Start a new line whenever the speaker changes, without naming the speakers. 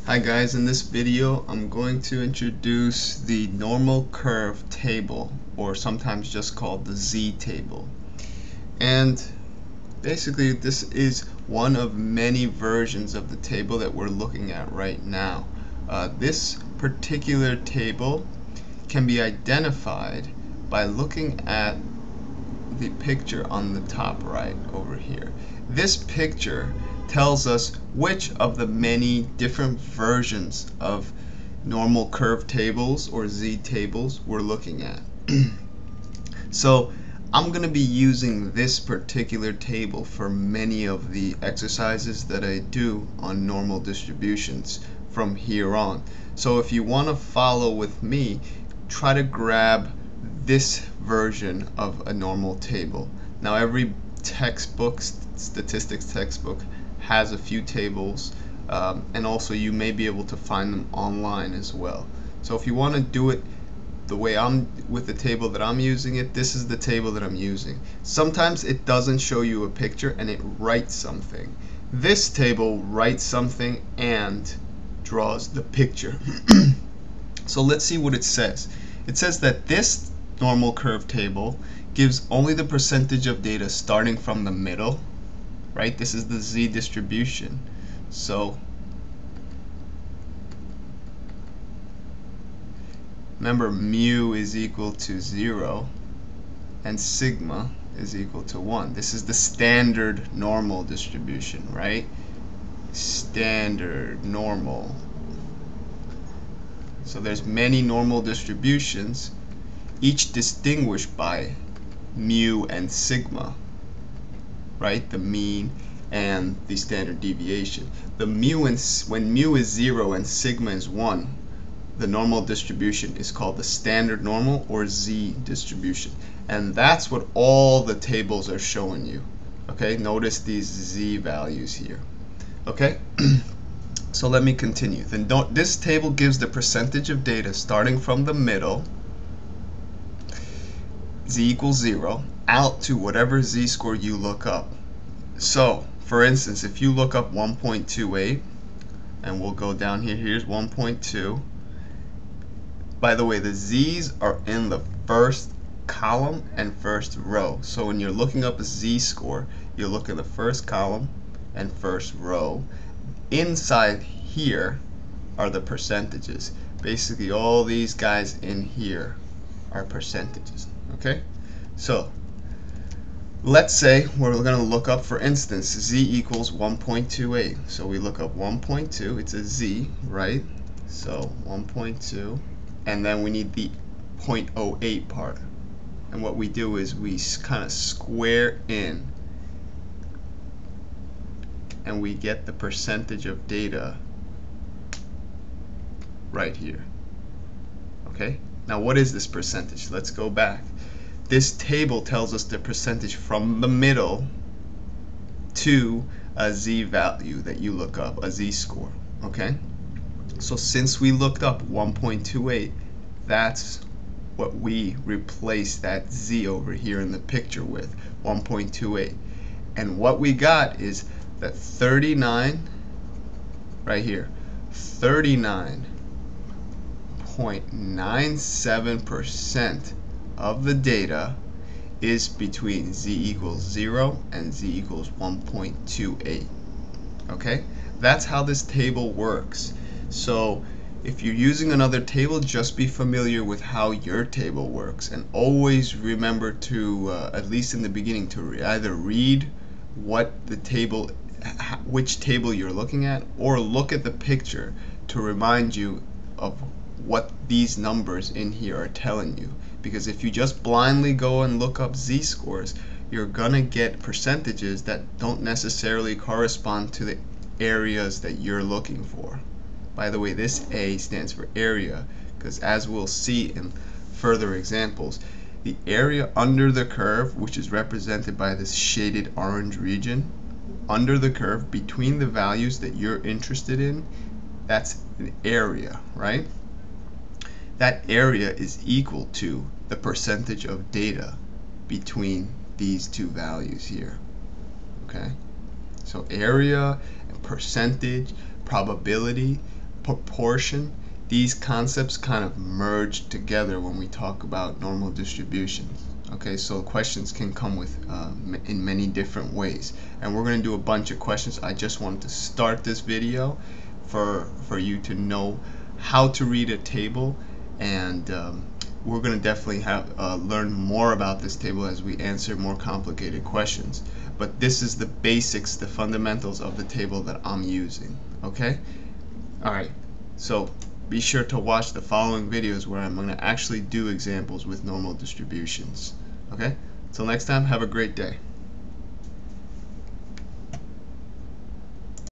Hi guys, in this video I'm going to introduce the normal curve table, or sometimes just called the Z table. And basically this is one of many versions of the table that we're looking at right now. This particular table can be identified by looking at the picture on the top right over here. This picture tells us which of the many different versions of normal curve tables or Z tables we're looking at. So I'm going to be using this particular table for many of the exercises that I do on normal distributions from here on. So if you want to follow with me, try to grab this version of a normal table. Now every textbook, statistics textbook, has a few tables, and also you may be able to find them online as well. So if you want to do it the way with the table that I'm using it, this is the table that I'm using. Sometimes it doesn't show you a picture and it writes something. This table writes something and draws the picture. So let's see what it says. It says that this normal curve table gives only the percentage of data starting from the middle, right? This is the Z distribution. So remember, mu is equal to 0 and sigma is equal to 1. This is the standard normal distribution, right? Standard normal. So there's many normal distributions, each distinguished by mu and sigma, right? The mean and the standard deviation. The mu when mu is 0 and sigma is 1, the normal distribution is called the standard normal or Z distribution. And that's what all the tables are showing you. Okay, notice these Z values here. Okay, so let me continue. Then this table gives the percentage of data starting from the middle, Z equals 0, out to whatever Z score you look up. So, for instance, if you look up 1.28, and we'll go down here, here's 1.2. By the way, the Z's are in the first column and first row. So when you're looking up a Z score, you look in the first column and first row. Inside here are the percentages. Basically, all these guys in here are percentages. Okay? So let's say we're going to look up, for instance, Z equals 1.28. So we look up 1.2. It's a Z, right? So 1.2. And then we need the 0.08 part. And what we do is we kind of square in and we get the percentage of data right here. Okay? Now what is this percentage? Let's go back. This table tells us the percentage from the middle to a Z value that you look up, a Z score. Okay? So since we looked up 1.28, that's what we replace that Z over here in the picture with, 1.28. And what we got is that 39, right here, 39.97% of the data is between Z equals 0 and Z equals 1.28. Okay? That's how this table works. So if you're using another table, just be familiar with how your table works, and always remember to, at least in the beginning, to either read what the table, which table you're looking at, or look at the picture to remind you of what these numbers in here are telling you. Because if you just blindly go and look up Z scores, you're gonna get percentages that don't necessarily correspond to the areas that you're looking for. By the way, this A stands for area, because as we'll see in further examples, the area under the curve, which is represented by this shaded orange region, under the curve between the values that you're interested in, that's an area, right? That area is equal to the percentage of data between these two values here. Okay? So area and percentage, probability, proportion, these concepts kind of merge together when we talk about normal distributions. Okay, so questions can come with in many different ways, and we're going to do a bunch of questions. I just wanted to start this video for you to know how to read a table, and we're going to definitely have learn more about this table as we answer more complicated questions. But this is the basics, the fundamentals of the table that I'm using. Okay? Alright, so be sure to watch the following videos where I'm going to actually do examples with normal distributions. Okay? Till next time, have a great day.